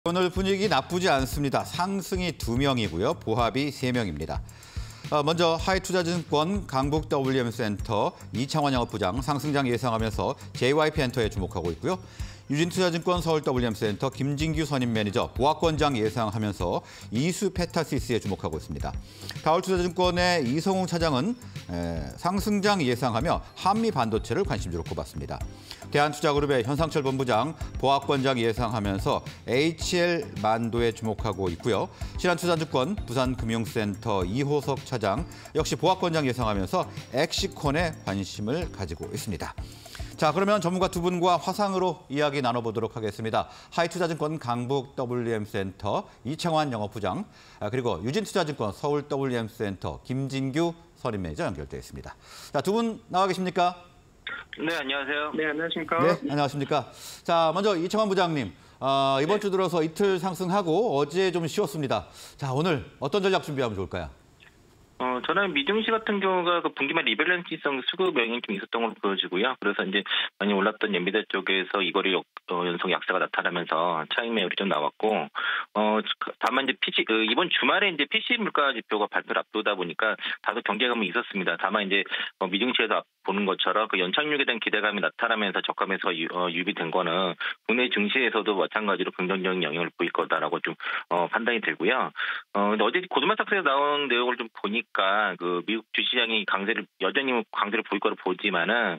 오늘 분위기 나쁘지 않습니다. 상승이 2명이고요. 보합이 3명입니다. 먼저 하이투자증권 강북 WM센터 이창환 영업부장 상승장 예상하면서 JYP엔터에 주목하고 있고요. 유진투자증권 서울 WM센터 김진규 선임 매니저 보합권장 예상하면서 이수페타시스에 주목하고 있습니다. 다올투자증권의 이성웅 차장은 상승장 예상하며 한미반도체를 관심주로 꼽았습니다. 대한투자그룹의 현상철 본부장 보합권장 예상하면서 HL만도에 주목하고 있고요. 신한투자증권 부산금융센터 이호석 차장 역시 보합권장 예상하면서 엑시콘에 관심을 가지고 있습니다. 자, 그러면 전문가 두 분과 화상으로 이야기 나눠보도록 하겠습니다. 하이투자증권 강북 WM센터 이창환 영업부장, 그리고 유진투자증권 서울 WM센터 김진규 선임 매니저 연결되어 있습니다. 자, 두 분 나와 계십니까? 네, 안녕하세요. 네, 안녕하십니까? 네, 안녕하십니까? 자, 먼저 이창환 부장님, 이번 주 들어서 이틀 상승하고 어제 좀 쉬었습니다. 자, 오늘 어떤 전략 준비하면 좋을까요? 저는 미증시 같은 경우가 그 분기말 리밸런스성 수급 영향이 좀 있었던 걸로 보여지고요. 그래서 이제 많이 올랐던 연비대 쪽에서 이거리 연속 약세가 나타나면서 차익 매물이 좀 나왔고, 다만 이제 이번 주말에 이제 PC 물가 지표가 발표를 앞두다 보니까 다소 경계감이 있었습니다. 다만 이제 미증시에서 보는 것처럼 그 연착륙에 대한 기대감이 나타나면서 저감에서 유입된 거는 국내 증시에서도 마찬가지로 긍정적인 영향을 보일 거다라고 좀 판단이 들고요. 근데 어제 고드만삭스에서 나온 내용을 좀 보니까 그 미국 주시장이 여전히 강세를 보일 거로 보지만은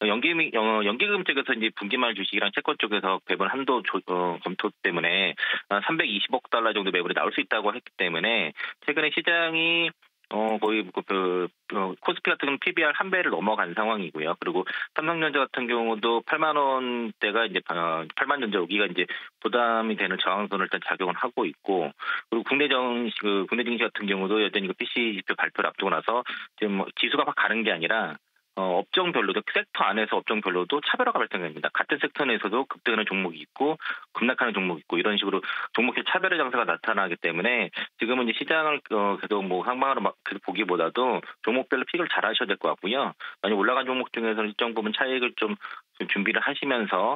연기금 쪽에서 이제 분기말 주식이랑 채권 쪽에서 배분 한도 검토 때문에 320억 달러 정도 매물이 나올 수 있다고 했기 때문에 최근에 시장이 거의 코스피 같은 경우는 PBR 1배를 넘어간 상황이고요. 그리고 삼성전자 같은 경우도 8만 원대가 이제 8만 전자 여기가 이제 부담이 되는 저항선을 일단 작용을 하고 있고, 그리고 국내 증시 같은 경우도 여전히 그 PC 지표 발표를 앞두고 나서 지금 지수가 막 가는 게 아니라 업종별로도 섹터 안에서 업종별로도 차별화가 발생합니다. 같은 섹터 내에서도 급등하는 종목이 있고 급락하는 종목이 있고 이런 식으로 종목의 차별의 장세가 나타나기 때문에 지금은 이제 시장을 계속 상방으로 계속 보기보다도 종목별로 픽을 잘 하셔야 될 것 같고요. 만약 올라간 종목 중에서는 일정 부분 차익을 좀 준비를 하시면서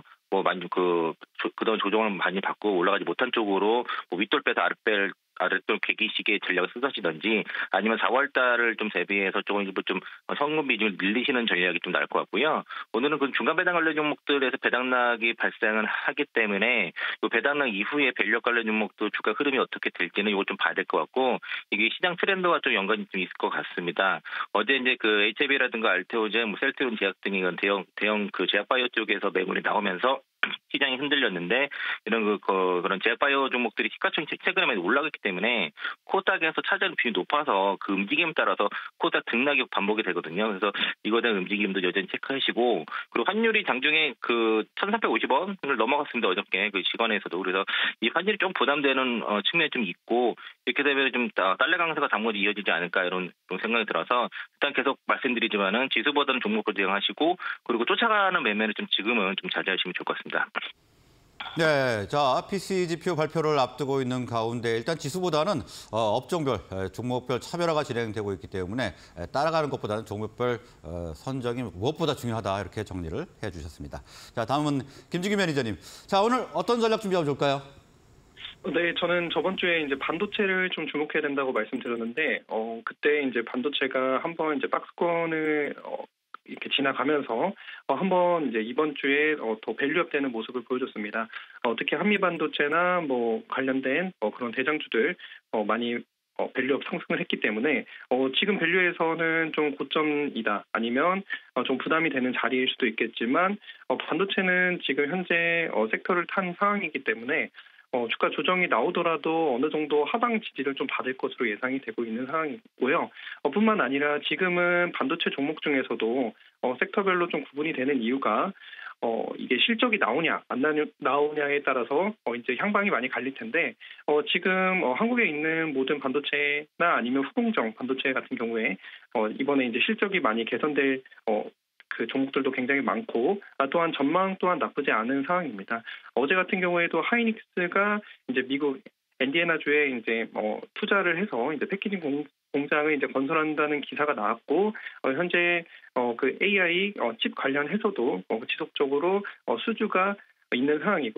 그동안 조정을 많이 받고 올라가지 못한 쪽으로 윗돌 빼서 아랫돌 괴기식의 전략을 쓰시든지 아니면 4월 달을 좀 대비해서 조금 성금 비중을 늘리시는 전략이 좀 나을 것 같고요. 오늘은 그 중간 배당 관련 종목들에서 배당락이 발생을 하기 때문에 이 배당락 이후에 밸류 관련 종목도 주가 흐름이 어떻게 될지는 이걸 좀 봐야 될 것 같고, 이게 시장 트렌드와 좀 연관이 좀 있을 것 같습니다. 어제 이제 그 HAB라든가 알테오젠, 셀트리온 제약 등이 대형 그 제약바이오 쪽에서 매물이 나오면서 시장이 흔들렸는데, 이런 그런 제약바이오 종목들이 시가총액 최근에 많이 올라갔기 때문에 코스닥에서 차지하는 비율이 높아서 그 움직임에 따라서 코스닥 등락이 반복이 되거든요. 그래서 이거에 대한 움직임도 여전히 체크하시고, 그리고 환율이 장중에 그 1,350원을 넘어갔습니다. 어저께 그 시간에서도. 그래서 이 환율이 좀 부담되는 측면이 좀 있고, 이렇게 되면 좀 달러 강세가 당분간 이어지지 않을까 이런 생각이 들어서 일단 계속 말씀드리지만은 지수보다는 종목을 대응하시고, 그리고 쫓아가는 매매는 좀 지금은 좀 자제하시면 좋을 것 같습니다. 네, 자, PC 지표 발표를 앞두고 있는 가운데 일단 지수보다는 업종별, 종목별 차별화가 진행되고 있기 때문에 따라가는 것보다는 종목별 선정이 무엇보다 중요하다 이렇게 정리를 해주셨습니다. 자, 다음은 김진규 매니저님. 자, 오늘 어떤 전략 준비하면 좋을까요? 네, 저는 저번 주에 이제 반도체를 좀 주목해야 된다고 말씀드렸는데, 그때 이제 반도체가 한번 이제 박스권을 이렇게 지나가면서 한번 이제 이번 주에 더 밸류업 되는 모습을 보여줬습니다. 특히 한미 반도체나 관련된 그런 대장주들 많이 밸류업 상승을 했기 때문에 지금 밸류에서는 좀 고점이다, 아니면 좀 부담이 되는 자리일 수도 있겠지만 반도체는 지금 현재 섹터를 탄 상황이기 때문에 주가 조정이 나오더라도 어느 정도 하방 지지를 좀 받을 것으로 예상이 되고 있는 상황이고요. 뿐만 아니라 지금은 반도체 종목 중에서도 섹터별로 좀 구분이 되는 이유가 이게 실적이 나오냐 안 나오냐에 따라서 이제 향방이 많이 갈릴 텐데, 지금 한국에 있는 모든 반도체나 아니면 후공정 반도체 같은 경우에 이번에 이제 실적이 많이 개선될 그 종목들도 굉장히 많고, 또한 전망 또한 나쁘지 않은 상황입니다. 어제 같은 경우에도 하이닉스가 이제 미국 인디애나주에 이제 투자를 해서 이제 패키징 공장을 이제 건설한다는 기사가 나왔고, 현재 그 AI 칩 관련해서도 지속적으로 수주가 있는 상황이고요.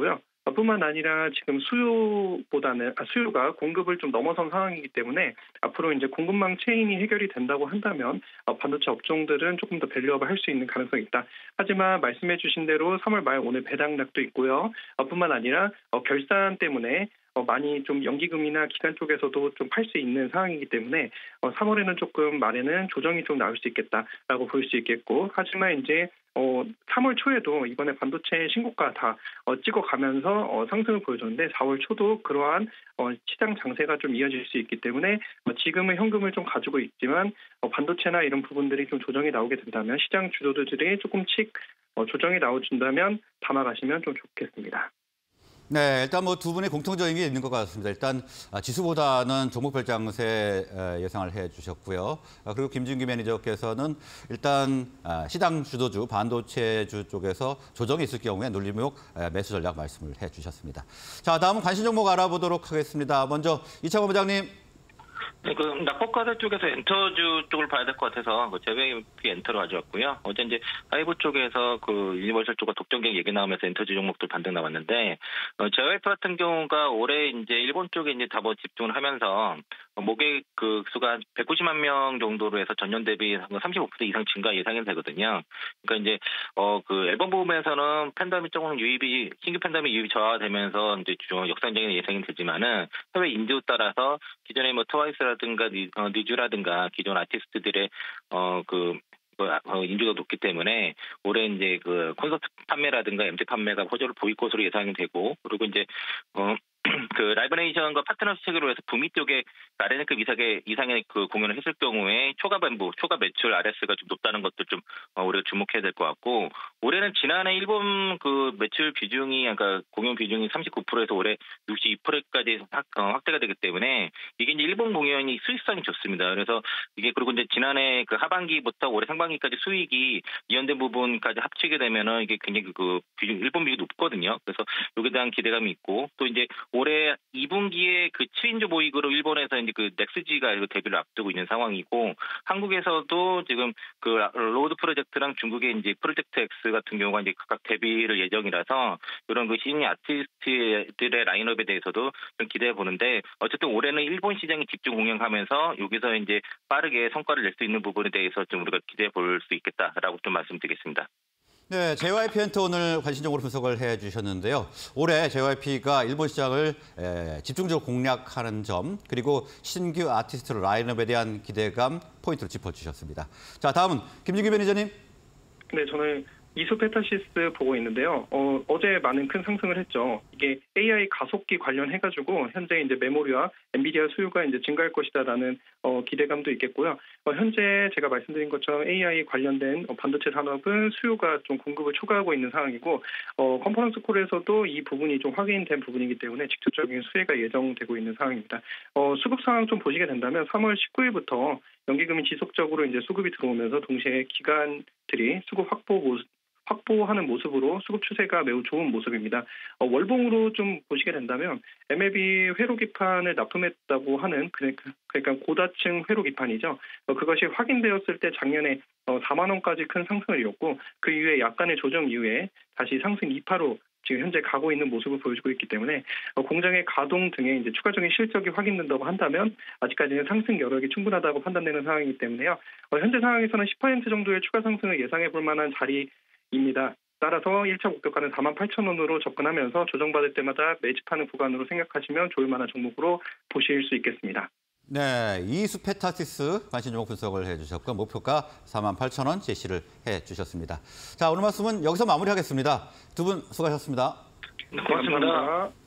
뿐만 아니라 지금 수요가 공급을 좀 넘어선 상황이기 때문에 앞으로 이제 공급망 체인이 해결이 된다고 한다면 반도체 업종들은 조금 더 밸류업을 할 수 있는 가능성이 있다. 하지만 말씀해주신 대로 3월 말 오늘 배당락도 있고요. 뿐만 아니라 결산 때문에 많이 좀 연기금이나 기관 쪽에서도 좀 팔 수 있는 상황이기 때문에 3월에는 조금 말에는 조정이 좀 나올 수 있겠다라고 볼 수 있겠고, 하지만 이제 3월 초에도 이번에 반도체 신고가 다 찍어가면서 상승을 보여줬는데 4월 초도 그러한 시장 장세가 좀 이어질 수 있기 때문에 지금은 현금을 좀 가지고 있지만 반도체나 이런 부분들이 좀 조정이 나오게 된다면 시장 주도주들이 조금씩 조정이 나와준다면 담아가시면 좀 좋겠습니다. 네, 일단 뭐 두 분의 공통적인 게 있는 것 같습니다. 일단 지수보다는 종목별 장세 예상을 해주셨고요. 그리고 김준기 매니저께서는 일단 시장 주도주, 반도체주 쪽에서 조정이 있을 경우에 눌림목 매수 전략 말씀을 해주셨습니다. 자, 다음은 관심 종목 알아보도록 하겠습니다. 먼저 이창호 부장님. 네, 그 낙폭과세 쪽에서 엔터주 쪽을 봐야 될 것 같아서 JYP 엔터로 가져왔고요. 어제 이제 하이브 쪽에서 그 유니버설 쪽과 독점객 얘기 나오면서 엔터주 종목들 반등 나왔는데 JYP 같은 경우가 올해 이제 일본 쪽에 이제 다 집중을 하면서 모객 그 수가 190만 명 정도로 해서 전년 대비 35% 이상 증가 예상이 되거든요. 그러니까 이제 그 앨범 부분에서는 팬덤이 조금 신규 팬덤이 유입이 저하되면서 이제 역산적인 예상이 되지만은 해외 인지도 따라서 기존에 뭐 트와이스라든가 니쥬라든가 기존 아티스트들의 인지도가 높기 때문에 올해 이제 그 콘서트 판매라든가 MT 판매가 호조를 보일 것으로 예상이 되고, 그리고 이제 그 라이브네이션과 파트너십 체계로 해서 북미 쪽에 아레나급 이상의 그 공연을 했을 경우에 초과 매출 RS가 좀 높다는 것도 좀 우리가 주목해야 될 것 같고, 올해는 지난해 일본 그 매출 비중이, 그러니까 공연 비중이 39%에서 올해 62%까지 확대가 되기 때문에 이게 이제 일본 공연이 수익성이 좋습니다. 그래서 이게, 그리고 이제 지난해 그 하반기부터 올해 상반기까지 수익이 이연된 부분까지 합치게 되면은 이게 굉장히 그 비중, 일본 비중이 높거든요. 그래서 여기에 대한 기대감이 있고, 또 이제 올해 2분기에 그 7인조 보이그로 일본에서 이제 그 넥스지가 데뷔를 앞두고 있는 상황이고, 한국에서도 지금 그 로드 프로젝트랑 중국의 이제 프로젝트 X 같은 경우가 이제 각각 데뷔를 예정이라서 이런 그 신인 아티스트들의 라인업에 대해서도 좀 기대해 보는데, 어쨌든 올해는 일본 시장에 집중 공략하면서 여기서 이제 빠르게 성과를 낼 수 있는 부분에 대해서 좀 우리가 기대해 볼 수 있겠다라고 좀 말씀드리겠습니다. 네, JYP 엔터 오늘 관심적으로 분석을 해주셨는데요. 올해 JYP가 일본 시장을 집중적으로 공략하는 점, 그리고 신규 아티스트 라인업에 대한 기대감 포인트를 짚어주셨습니다. 자, 다음은 김준기 매니저님. 네, 저는 이소페타시스 보고 있는데요. 어제 많은 큰 상승을 했죠. 이게 AI 가속기 관련해가지고 현재 이제 메모리와 엔비디아 수요가 이제 증가할 것이다라는 기대감도 있겠고요. 현재 제가 말씀드린 것처럼 AI 관련된 반도체 산업은 수요가 좀 공급을 초과하고 있는 상황이고, 컨퍼런스 콜에서도 이 부분이 좀 확인된 부분이기 때문에 직접적인 수혜가 예정되고 있는 상황입니다. 수급 상황 좀 보시게 된다면 3월 19일부터 연기금이 지속적으로 이제 수급이 들어오면서 동시에 기관들이 수급 확보하는 모습으로 수급 추세가 매우 좋은 모습입니다. 월봉으로 좀 보시게 된다면 MLB 회로 기판을 납품했다고 하는, 그러니까 고다층 회로 기판이죠. 그것이 확인되었을 때 작년에 4만 원까지 큰 상승을 이뤘고, 그 이후에 약간의 조정 이후에 다시 상승 2파로 지금 현재 가고 있는 모습을 보여주고 있기 때문에 공장의 가동 등의 이제 추가적인 실적이 확인된다고 한다면 아직까지는 상승 여력이 충분하다고 판단되는 상황이기 때문에요. 현재 상황에서는 10% 정도의 추가 상승을 예상해 볼 만한 자리입니다. 따라서 1차 목표가는 48,000원으로 접근하면서 조정받을 때마다 매집하는 구간으로 생각하시면 좋을 만한 종목으로 보실 수 있겠습니다. 네, 이소페타시스 관심 종목 분석을 해주셨고, 목표가 48,000원 제시를 해주셨습니다. 자, 오늘 말씀은 여기서 마무리하겠습니다. 두 분 수고하셨습니다. 네, 고맙습니다. 감사합니다.